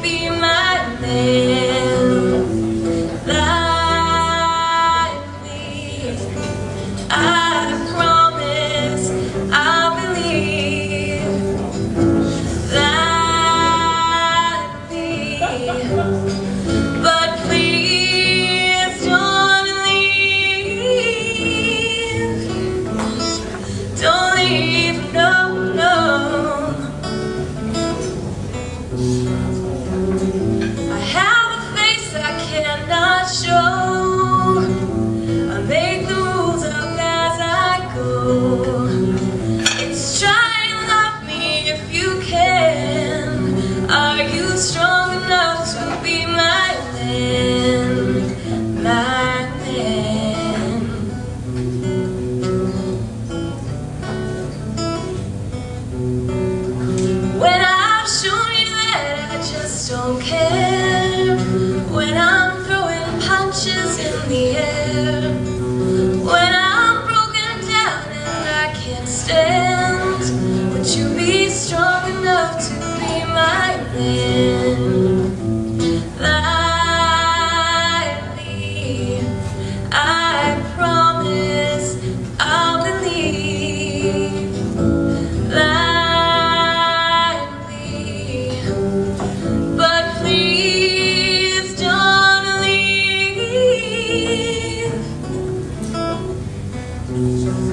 be my man. Like me, I promise I'll believe. Like me, but please don't leave. Don't leave, no, no. I have a face I cannot show. I make the rules up as I go. It's try and love me if you can. Are you strong enough to be my man? My man. When I've shown you that I just don't care, when I'm throwing punches in the air, when I'm broken down and I can't stand, would you be strong enough to be my man? Like me, I promise I'll believe. Like me, but please don't leave.